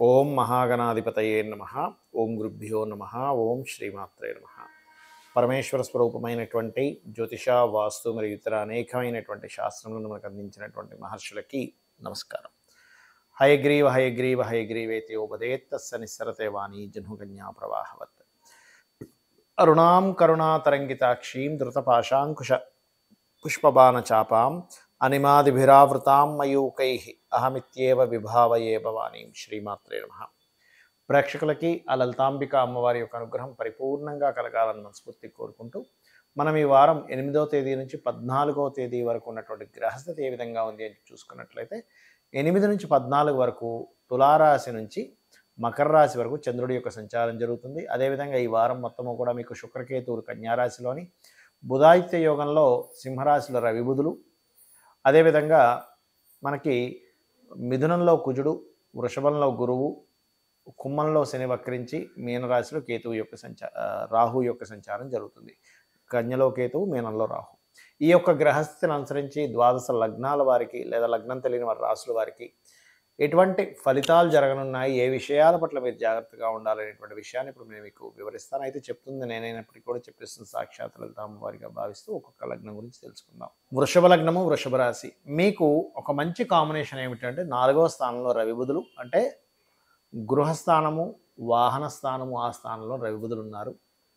ఓం మహాగణాధిపతయే నమః. ఓం గురుభ్యో నమః. ఓం శ్రీమాత్రే నమః. పరమేశ్వర స్వరూపమైనటువంటి జ్యోతిష, వాస్తు మరియు ఇతర అనేకమైనటువంటి శాస్త్రములను మనకు అందించినటువంటి మహర్షులకి నమస్కారం. హయగ్రీవ హయగ్రీవ హయగ్రీవేతి ఉపదేత్తస్స నిస్సరతే వాణి జహ్నుకన్యా ప్రవాహవత్. అరుణాం కరుణాతరంగితాక్షీం ధృతపాశాంకుశ పుష్పబాణ చాపాం అనిమాదిభిరావృతాం మయూకైః అహమిత్యేవ విభావయే భవానీం. శ్రీమాత్రే నమః. ప్రేక్షకులకి ఆ లలితాంబిక అమ్మవారి యొక్క అనుగ్రహం పరిపూర్ణంగా కలగాలని మనస్ఫూర్తి కోరుకుంటూ మనం ఈ వారం 8వ తేదీ నుంచి 14వ తేదీ వరకు ఉన్నటువంటి గ్రహస్థితి ఏ విధంగా ఉంది అని చూసుకున్నట్లయితే 8 నుంచి 14 వరకు తులారాశి నుంచి మకర రాశి వరకు చంద్రుడి యొక్క సంచారం జరుగుతుంది. అదేవిధంగా ఈ వారం మొత్తము కూడా మీకు శుక్రకేతువులు కన్యారాశిలోని, బుధాదిత్య యోగంలో సింహరాశిలో రవి బుధులు, అదేవిధంగా మనకి మిథునంలో కుజుడు, వృషభంలో గురువు, కుంభంలో శని వక్రించి మీనరాశిలో కేతువు యొక్క రాహు యొక్క సంచారం జరుగుతుంది. కన్యలో కేతువు, మీనంలో రాహు. ఈ యొక్క గ్రహస్థితిని అనుసరించి ద్వాదశ లగ్నాల వారికి లేదా లగ్నం తెలియని వారి రాశుల వారికి ఎటువంటి ఫలితాలు జరగనున్నాయి, ఏ విషయాల పట్ల మీరు జాగ్రత్తగా ఉండాలనేటువంటి విషయాన్ని ఇప్పుడు నేను మీకు వివరిస్తాను. అయితే చెప్తుంది నేనైనప్పటికీ కూడా చెప్పిస్తుంది సాక్షాత్ లలితామ్మవారిగా భావిస్తూ ఒక్కొక్క లగ్నం గురించి తెలుసుకుందాం. వృషభ లగ్నము, వృషభ రాశి. మీకు ఒక మంచి కాంబినేషన్ ఏమిటంటే 4వ స్థానంలో రవి బుధులు, అంటే గృహస్థానము, వాహన స్థానము, ఆ స్థానంలో రవి బుధులు ఉన్నారు.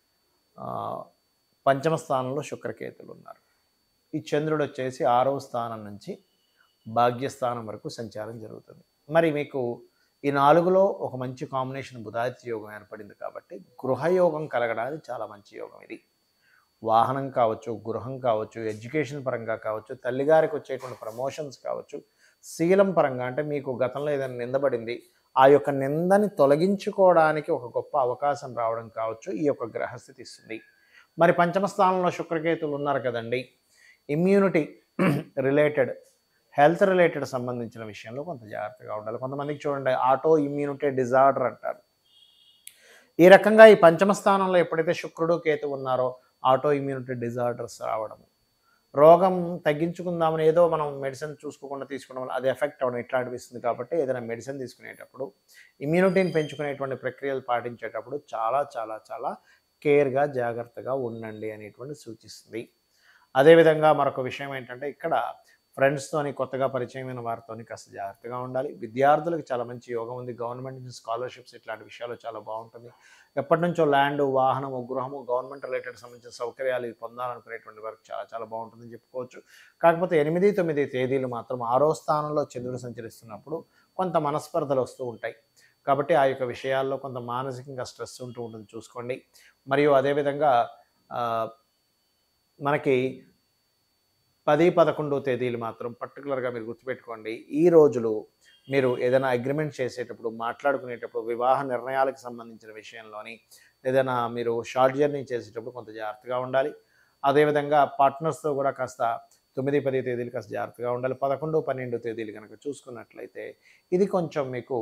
పంచమ స్థానంలో శుక్రకేతులు ఉన్నారు. ఈ చంద్రుడు వచ్చేసి 6వ స్థానం నుంచి భాగ్యస్థానం వరకు సంచారం జరుగుతుంది. మరి మీకు ఈ 4లో ఒక మంచి కాంబినేషన్ బుధాదిత్య యోగం ఏర్పడింది కాబట్టి గృహయోగం కలగడానికి చాలా మంచి యోగం ఇది. వాహనం కావచ్చు, గృహం కావచ్చు, ఎడ్యుకేషన్ పరంగా కావచ్చు, తల్లిగారికి వచ్చేటువంటి ప్రమోషన్స్ కావచ్చు, శీలం పరంగా అంటే మీకు గతంలో ఏదైనా నిందపడింది, ఆ యొక్క నిందని తొలగించుకోవడానికి ఒక గొప్ప అవకాశం రావడం కావచ్చు ఈ యొక్క గ్రహస్థితి ఇస్తుంది. మరి పంచమ స్థానంలో శుక్రకేతులు ఉన్నారు కదండి. ఇమ్యూనిటీ రిలేటెడ్, హెల్త్ రిలేటెడ్ సంబంధించిన విషయంలో కొంత జాగ్రత్తగా ఉండాలి. కొంతమందికి చూడండి ఆటో ఇమ్యూనిటీ డిజార్డర్ అంటారు. ఈ రకంగా ఈ పంచమ స్థానంలో ఎప్పుడైతే శుక్రుడు కేతు ఉన్నారో ఆటో ఇమ్యూనిటీ డిజార్డర్స్ రావడము, రోగం తగ్గించుకుందామని ఏదో మనం మెడిసిన్ చూసుకోకుండా తీసుకోవడం వల్ల అది ఎఫెక్ట్ అవ్వడం ఇట్లాంటివి ఇస్తుంది. కాబట్టి ఏదైనా మెడిసిన్ తీసుకునేటప్పుడు, ఇమ్యూనిటీని పెంచుకునేటువంటి ప్రక్రియలు పాటించేటప్పుడు చాలా చాలా చాలా కేర్గా జాగ్రత్తగా ఉండండి అనేటువంటి సూచిస్తుంది. అదేవిధంగా మరొక విషయం ఏంటంటే ఇక్కడ ఫ్రెండ్స్తోని, కొత్తగా పరిచయమైన వారితోని కాస్త జాగ్రత్తగా ఉండాలి. విద్యార్థులకు చాలా మంచి యోగం ఉంది. గవర్నమెంట్ నుంచి స్కాలర్షిప్స్ ఇట్లాంటి విషయాలు చాలా బాగుంటుంది. ఎప్పటి నుంచో ల్యాండ్, వాహనము, గృహము, గవర్నమెంట్ రిలేటెడ్ సంబంధించిన సౌకర్యాలు ఇవి పొందాలనుకునేటువంటి వారికి చాలా చాలా బాగుంటుందని చెప్పుకోవచ్చు. కాకపోతే 8, 9 తేదీలు మాత్రం 6వ స్థానంలో చంద్రుడు సంచరిస్తున్నప్పుడు కొంత మనస్పర్ధలు వస్తూ ఉంటాయి. కాబట్టి ఆ యొక్క విషయాల్లో కొంత మానసికంగా స్ట్రెస్ ఉంటూ ఉంటుంది, చూసుకోండి. మరియు అదేవిధంగా మనకి 10, 11 తేదీలు మాత్రం పర్టికులర్గా మీరు గుర్తుపెట్టుకోండి. ఈ రోజులు మీరు ఏదైనా అగ్రిమెంట్ చేసేటప్పుడు, మాట్లాడుకునేటప్పుడు, వివాహ నిర్ణయాలకు సంబంధించిన విషయంలోని, ఏదైనా మీరు షార్ట్ జర్నీ చేసేటప్పుడు కొంత జాగ్రత్తగా ఉండాలి. అదేవిధంగా పార్ట్నర్స్తో కూడా కాస్త 9, 10 తేదీలు కాస్త జాగ్రత్తగా ఉండాలి. 11, 12 తేదీలు కనుక చూసుకున్నట్లయితే ఇది కొంచెం మీకు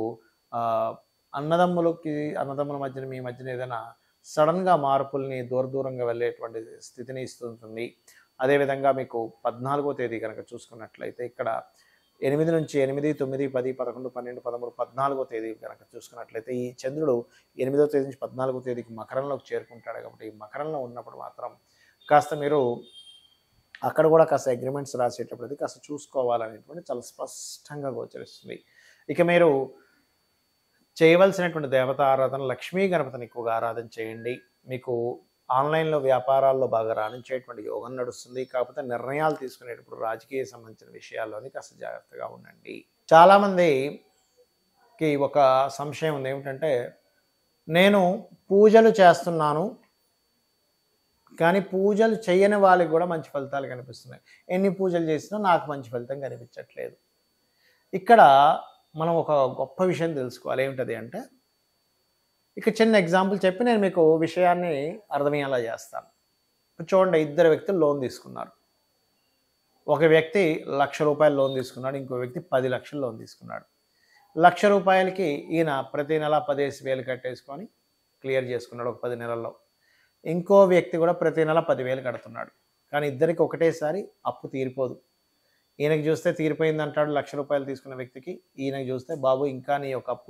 అన్నదమ్ముల మధ్యన, మీ మధ్యన ఏదైనా సడన్గా మార్పుల్ని, దూరంగా వెళ్ళేటువంటి స్థితిని ఇస్తుంటుంది. అదేవిధంగా మీకు 14వ తేదీ కనుక చూసుకున్నట్లయితే ఇక్కడ 8 నుంచి 8, 9, 10, 11, 12, 13, 14వ తేదీ కనుక చూసుకున్నట్లయితే ఈ చంద్రుడు 8వ తేదీ నుంచి 14వ తేదీకి మకరంలోకి చేరుకుంటాడు. కాబట్టి ఈ మకరంలో ఉన్నప్పుడు మాత్రం కాస్త మీరు అక్కడ కూడా కాస్త అగ్రిమెంట్స్ రాసేటప్పుడు కాస్త చూసుకోవాలనేటువంటి చాలా స్పష్టంగా గోచరిస్తుంది. ఇక మీరు చేయవలసినటువంటి దేవత ఆరాధన లక్ష్మీ గణపతిని ఎక్కువగా ఆరాధన చేయండి. మీకు ఆన్లైన్లో వ్యాపారాల్లో బాగా రాణించేటువంటి యోగం నడుస్తుంది. కాకపోతే నిర్ణయాలు తీసుకునేటప్పుడు రాజకీయ సంబంధించిన విషయాల్లోని కాస్త జాగ్రత్తగా ఉండండి. చాలామందికి ఒక సంశయం ఉంది, ఏమిటంటే నేను పూజలు చేస్తున్నాను కానీ పూజలు చేయని వాళ్ళకి కూడా మంచి ఫలితాలు కనిపిస్తున్నాయి. ఎన్ని పూజలు చేసినా నాకు మంచి ఫలితం కనిపించట్లేదు. ఇక్కడ మనం ఒక గొప్ప విషయం తెలుసుకోవాలి. ఏమిటది అంటే, ఇక చిన్న ఎగ్జాంపుల్ చెప్పి నేను మీకు విషయాన్ని అర్థమయ్యేలా చేస్తాను. చూడండి, 2 వ్యక్తులు లోన్ తీసుకున్నారు. ఒక వ్యక్తి ₹1,00,000 లోన్ తీసుకున్నాడు, ఇంకో వ్యక్తి 10 లక్షలు లోన్ తీసుకున్నాడు. ₹1,00,000కి ఈయన ప్రతి నెల 15,000 కట్టేసుకొని క్లియర్ చేసుకున్నాడు ఒక 10 నెలల్లో. ఇంకో వ్యక్తి కూడా ప్రతి నెల 10,000 కడుతున్నాడు. కానీ ఇద్దరికి ఒకటేసారి అప్పు తీరిపోదు. ఈయనకి చూస్తే తీరిపోయింది అంటాడు ₹1,00,000 తీసుకున్న వ్యక్తికి, ఈయనకి చూస్తే బాబు ఇంకా నీ యొక్క అప్పు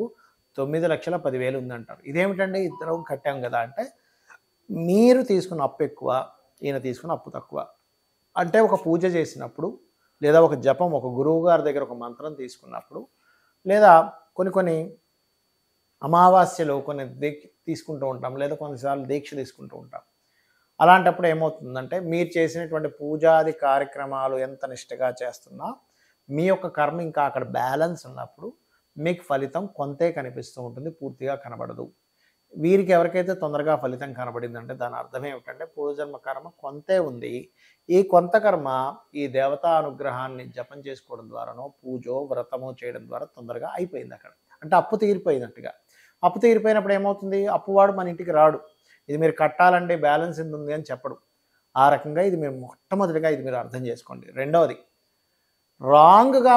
9,10,000 ఉందంటారు. ఇదేమిటండి ఇద్దరం కట్టాం కదా అంటే, మీరు తీసుకున్న అప్పు ఎక్కువ, ఈయన తీసుకున్న అప్పు తక్కువ. అంటే ఒక పూజ చేసినప్పుడు, లేదా ఒక జపం ఒక గురువు గారి దగ్గర ఒక మంత్రం తీసుకున్నప్పుడు, లేదా కొన్ని అమావాస్యలో కొన్ని తీసుకుంటూ ఉంటాం, లేదా కొన్నిసార్లు దీక్ష తీసుకుంటూ ఉంటాం. అలాంటప్పుడు ఏమవుతుందంటే, మీరు చేసినటువంటి పూజాది కార్యక్రమాలు ఎంత నిష్టగా చేస్తున్నా, మీ యొక్క కర్మ ఇంకా అక్కడ బ్యాలెన్స్ ఉన్నప్పుడు మీకు ఫలితం కొంతే కనిపిస్తూ ఉంటుంది, పూర్తిగా కనబడదు. వీరికి ఎవరికైతే తొందరగా ఫలితం కనబడిందంటే దాని అర్థం ఏమిటంటే, పూర్వజన్మ కర్మ కొంతే ఉంది. ఈ కొంత కర్మ ఈ దేవతా అనుగ్రహాన్ని జపం చేసుకోవడం ద్వారానో, పూజో వ్రతమో చేయడం ద్వారా తొందరగా అయిపోయింది అక్కడ. అంటే అప్పు తీరిపోయినట్టుగా. అప్పు తీరిపోయినప్పుడు ఏమవుతుంది, అప్పువాడు మన ఇంటికి రాడు. ఇది మీరు కట్టాలంటే బ్యాలెన్స్ ఎంత ఉంది అని చెప్పడు. ఆ రకంగా ఇది మీరు మొట్టమొదటిగా ఇది మీరు అర్థం చేసుకోండి. రెండవది, రాంగ్గా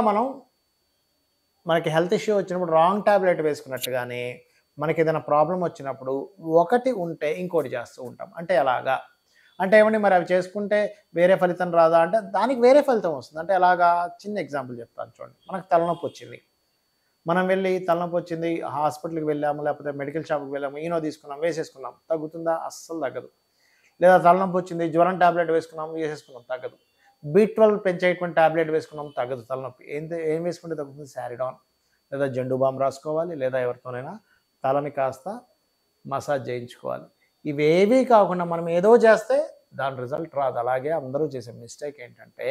మనకి హెల్త్ ఇష్యూ వచ్చినప్పుడు రాంగ్ ట్యాబ్లెట్ వేసుకున్నట్టుగానే మనకి ఏదైనా ప్రాబ్లం వచ్చినప్పుడు ఒకటి ఉంటే ఇంకోటి చేస్తూ ఉంటాం. అంటే ఎలాగా అంటే ఏమండి, మరి అవి చేసుకుంటే వేరే ఫలితం రాదా అంటే దానికి వేరే ఫలితం వస్తుంది. అంటే ఎలాగా, చిన్న ఎగ్జాంపుల్ చెప్తాను చూడండి. మనకు తలనొప్పి వచ్చింది, మనం వెళ్ళి తలనొప్పి వచ్చింది హాస్పిటల్కి వెళ్ళాము, లేకపోతే మెడికల్ షాప్కి వెళ్ళాము, ఈనో తీసుకున్నాం, వేసేసుకున్నాం, తగ్గుతుందా? అస్సలు తగ్గదు. లేదా తలనొప్పి వచ్చింది, జ్వరం ట్యాబ్లెట్ వేసుకున్నాం, వేసేసుకున్నాం, తగ్గదు. B12 పెంచేటువంటి ట్యాబ్లెట్ వేసుకున్నాం, తగ్గదు తలనొప్పి. ఏం వేసుకుంటే తగ్గుతుంది? శారిడాన్ లేదా జండు బామ్ రాసుకోవాలి, లేదా ఎవరితోనైనా తలని కాస్త మసాజ్ చేయించుకోవాలి. ఇవేవీ కాకుండా మనం ఏదో చేస్తే దాని రిజల్ట్ రాదు. అలాగే అందరూ చేసే మిస్టేక్ ఏంటంటే,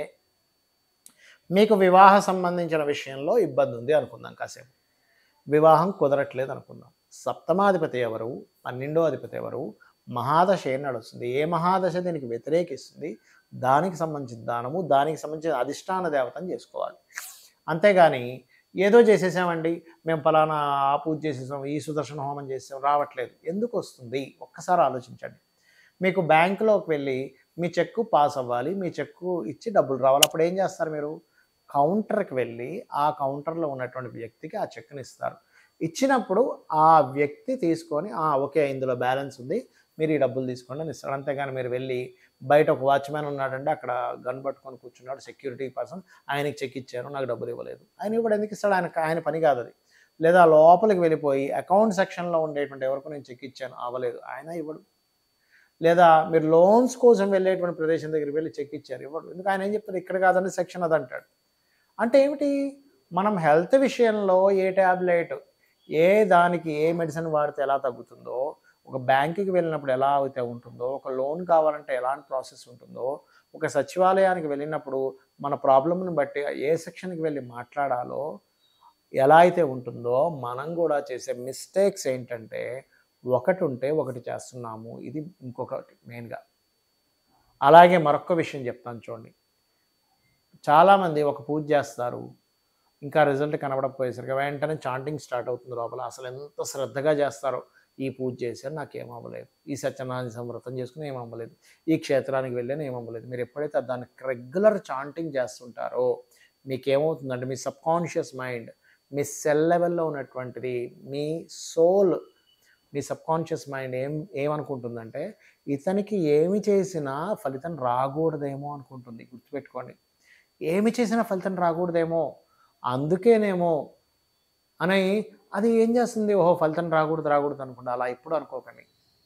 మీకు వివాహ సంబంధించిన విషయంలో ఇబ్బంది ఉంది అనుకుందాం, కాసేపు వివాహం కుదరట్లేదు అనుకుందాం. సప్తమాధిపతి ఎవరు, 12వ అధిపతి ఎవరు, మహాదశ ఏం నడుస్తుంది, ఏ మహాదశ దీనికి వ్యతిరేకిస్తుంది, దానికి సంబంధించిన దానము, దానికి సంబంధించిన అధిష్టాన దేవతను చేసుకోవాలి. అంతేగాని ఏదో చేసేసామండి, మేము ఫలానా ఆ పూజ చేసేసాం, ఈ సుదర్శన హోమం చేసాం, రావట్లేదు. ఎందుకు వస్తుంది ఒక్కసారి ఆలోచించండి. మీకు బ్యాంకులోకి వెళ్ళి మీ చెక్కు పాస్ అవ్వాలి, మీ చెక్కు ఇచ్చి డబ్బులు రావాలి. అప్పుడు ఏం చేస్తారు మీరు? కౌంటర్కి వెళ్ళి ఆ కౌంటర్లో ఉన్నటువంటి వ్యక్తికి ఆ చెక్ని ఇస్తారు. ఇచ్చినప్పుడు ఆ వ్యక్తి తీసుకొని ఓకే ఇందులో బ్యాలెన్స్ ఉంది, మీరు ఈ డబ్బులు తీసుకోండి అని ఇస్తారు. అంతేగాని మీరు వెళ్ళి బయట ఒక వాచ్మెన్ ఉన్నాడంటే అక్కడ గన్ పట్టుకొని కూర్చున్నాడు, సెక్యూరిటీ పర్సన్, ఆయనకి చెక్ ఇచ్చారు, నాకు డబ్బులు ఇవ్వలేదు, ఆయన ఇప్పుడు ఎందుకు ఇస్తాడు? ఆయన పని కాదు అది. లేదా లోపలికి వెళ్ళిపోయి అకౌంట్ సెక్షన్లో ఉండేటువంటి ఎవరికి నేను చెక్ ఇచ్చాను, అవ్వలేదు, ఆయన ఇవ్వడు. లేదా మీరు లోన్స్ కోసం వెళ్ళేటువంటి ప్రదేశం దగ్గరికి వెళ్ళి చెక్ ఇచ్చారు, ఇవ్వడు. ఎందుకు? ఆయన ఏం చెప్తాడు, ఇక్కడ కాదండి సెక్షన్ అది అంటాడు. అంటే ఏమిటి, మనం హెల్త్ విషయంలో ఏ ట్యాబ్లెట్, ఏ దానికి ఏ మెడిసిన్ వాడితే ఎలా తగ్గుతుందో, ఒక బ్యాంకుకి వెళ్ళినప్పుడు ఎలా అయితే ఉంటుందో, ఒక లోన్ కావాలంటే ఎలాంటి ప్రాసెస్ ఉంటుందో, ఒక సచివాలయానికి వెళ్ళినప్పుడు మన ప్రాబ్లమ్ని బట్టి ఏ సెక్షన్కి వెళ్ళి మాట్లాడాలో ఎలా అయితే ఉంటుందో, మనం కూడా చేసే మిస్టేక్స్ ఏంటంటే, ఒకటి ఉంటే ఒకటి చేస్తున్నాము, ఇది ఇంకొకటి మెయిన్గా. అలాగే మరొక విషయం చెప్తాను చూడండి. చాలామంది ఒక పూజ చేస్తారు, ఇంకా రిజల్ట్ కనబడకపోయేసరికి వెంటనే చాంటింగ్ స్టార్ట్ అవుతుంది లోపల. అసలు ఎంత శ్రద్ధగా చేస్తారో, ఈ పూజ చేశాను నాకేమవ్వలేదు, ఈ సత్యనారాయణ సంవ్రతం చేసుకుని ఏమవ్వలేదు, ఈ క్షేత్రానికి వెళ్ళాను ఏమవ్వలేదు. మీరు ఎప్పుడైతే దానికి రెగ్యులర్ చాంటింగ్ చేస్తుంటారో మీకేమవుతుందంటే, మీ సబ్కాన్షియస్ మైండ్, మీ సెల్ లెవెల్లో ఉన్నటువంటిది, మీ సోల్, మీ సబ్కాన్షియస్ మైండ్ ఏమనుకుంటుందంటే, ఇతనికి ఏమి చేసినా ఫలితం రాకూడదేమో అనుకుంటుంది. గుర్తుపెట్టుకోండి, ఏమి చేసినా ఫలితం రాకూడదేమో, అందుకేనేమో అని అది ఏం చేస్తుంది, ఓహో ఫలితం రాకూడదు అనుకుంటా. అలా ఎప్పుడు అనుకోకండి.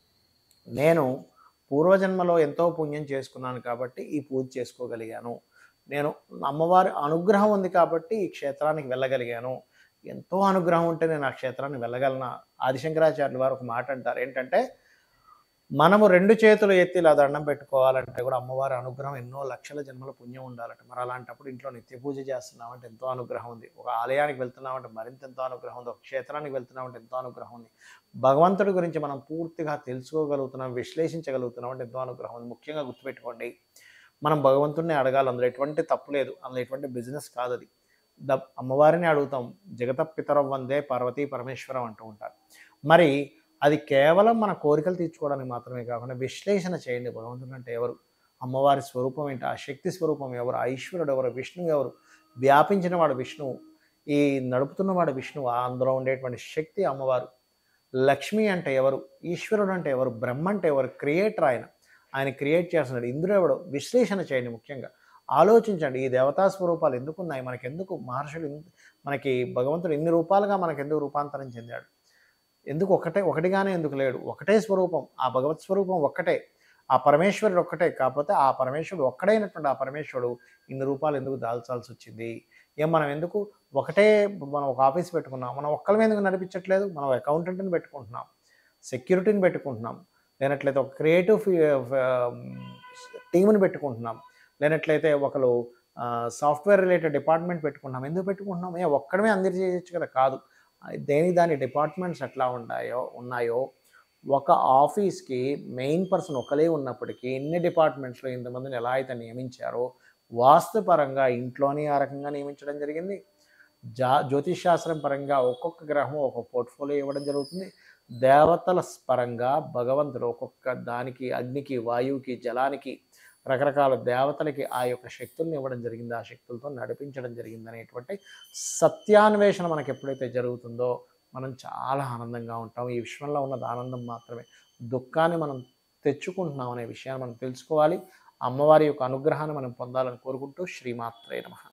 నేను పూర్వజన్మలో ఎంతో పుణ్యం చేసుకున్నాను కాబట్టి ఈ పూజ చేసుకోగలిగాను, నేను అమ్మవారి అనుగ్రహం ఉంది కాబట్టి ఈ క్షేత్రానికి వెళ్ళగలిగాను, ఎంతో అనుగ్రహం ఉంటే నేను ఆ క్షేత్రాన్ని వెళ్ళగలనా? ఆదిశంకరాచార్యులు వారు ఒక మాట అంటారు, ఏంటంటే, మనము 2 చేతులు ఎత్తి ఇలా దండం పెట్టుకోవాలంటే కూడా అమ్మవారి అనుగ్రహం ఎన్నో లక్షల జన్మల పుణ్యం ఉండాలట. మరి అలాంటప్పుడు ఇంట్లో నిత్య పూజ చేస్తున్నామంటే ఎంతో అనుగ్రహం ఉంది, ఒక ఆలయానికి వెళ్తున్నామంటే మరింత ఎంతో అనుగ్రహం ఉంది, ఒక క్షేత్రానికి వెళ్తున్నామంటే ఎంతో అనుగ్రహం ఉంది, భగవంతుడి గురించి మనం పూర్తిగా తెలుసుకోగలుగుతున్నాం, విశ్లేషించగలుగుతున్నాం అంటే ఎంతో అనుగ్రహం ఉంది. ముఖ్యంగా గుర్తుపెట్టుకోండి, మనం భగవంతుడిని అడగాలి, అందులో ఎటువంటి తప్పు లేదు, అందులో ఎటువంటి బిజినెస్ కాదు అది. అమ్మవారిని అడుగుతాం, జగత పితరం వందే పార్వతీ పరమేశ్వరం అంటూ ఉంటారు. మరి అది కేవలం మన కోరికలు తీర్చుకోవడానికి మాత్రమే కాకుండా విశ్లేషణ చేయండి, భగవంతుడు అంటే ఎవరు, అమ్మవారి స్వరూపం ఏంటి, ఆ శక్తి స్వరూపం ఎవరు, ఈశ్వరుడు ఎవరు, విష్ణువు ఎవరు, వ్యాపించిన వాడు విష్ణువు, ఈ నడుపుతున్నవాడు విష్ణువు, అందులో ఉండేటువంటి శక్తి అమ్మవారు. లక్ష్మి అంటే ఎవరు, ఈశ్వరుడు అంటే ఎవరు, బ్రహ్మ అంటే ఎవరు, క్రియేటర్ ఆయన క్రియేట్ చేస్తున్నాడు, ఇంద్రుడు ఎవడు, విశ్లేషణ చేయండి. ముఖ్యంగా ఆలోచించండి, ఈ దేవతా స్వరూపాలు ఎందుకు ఉన్నాయి, మనకెందుకు మహర్షులు, మనకి భగవంతుడు ఇన్ని రూపాలుగా మనకెందుకు రూపాంతరం చెందాడు, ఎందుకు ఒకటిగానే ఎందుకు లేడు? ఒకటే స్వరూపం. ఆ భగవత్ స్వరూపం ఒక్కటే. ఆ పరమేశ్వరుడు ఒక్కటే. కాకపోతే ఆ పరమేశ్వరుడు ఒక్కడైనటువంటి ఆ పరమేశ్వరుడు ఇన్ని రూపాలు ఎందుకు దాల్చాల్సొచ్చింది? మనం ఎందుకు ఒకటే మనం ఒక ఆఫీస్ పెట్టుకున్నాం. మనం ఒక్కళ్ళమే ఎందుకు నడిపించట్లేదు? మనం అకౌంటెంట్‌ని పెట్టుకుంటున్నాం. సెక్యూరిటీని పెట్టుకుంటున్నాం. లేనట్లయితే ఒక క్రియేటివ్ టీమ్‌ని పెట్టుకుంటున్నాం. లేనట్లయితే ఒకళ్ళు సాఫ్ట్‌వేర్ రిలేటెడ్ డిపార్ట్‌మెంట్ పెట్టుకుంటున్నాం. ఎందుకు పెట్టుకుంటున్నాం? ఒక్కడమే అందరు చేయొచ్చు కదా! కాదు. దేనికి దాని డిపార్ట్‌మెంట్స్ ఎట్లా ఉన్నాయో ఒక ఆఫీస్‌కి మెయిన్ పర్సన్ ఒకలే ఉన్నప్పటికీ ఎన్ని డిపార్ట్‌మెంట్స్‌లో ఇంతమందిని ఎలా అయితే నియమించారో, వాస్తుపరంగా ఇంట్లోని ఆ రకంగా నియమించడం జరిగింది. జ్యోతిష్ శాస్త్రం పరంగా ఒక్కొక్క గ్రహం ఒక్కొక్క పోర్ట్‌ఫోలియో ఇవ్వడం జరుగుతుంది. దేవతల పరంగా భగవంతుడు ఒక్కొక్క దానికి అగ్నికి, వాయువుకి, జలానికి రకరకాల దేవతలకి ఆ యొక్క శక్తుల్ని ఇవ్వడం జరిగింది. ఆ శక్తులతో నడిపించడం జరిగిందనేటువంటి సత్యాన్వేషణ మనకి ఎప్పుడైతే జరుగుతుందో మనం చాలా ఆనందంగా ఉంటాం. ఈ విశ్వంలో ఉన్నది ఆనందం మాత్రమే. దుఃఖాన్ని మనం తెచ్చుకుంటున్నాం అనే విషయాన్ని మనం తెలుసుకోవాలి. అమ్మవారి యొక్క అనుగ్రహాన్ని మనం పొందాలని కోరుకుంటూ శ్రీమాత్రే నమః.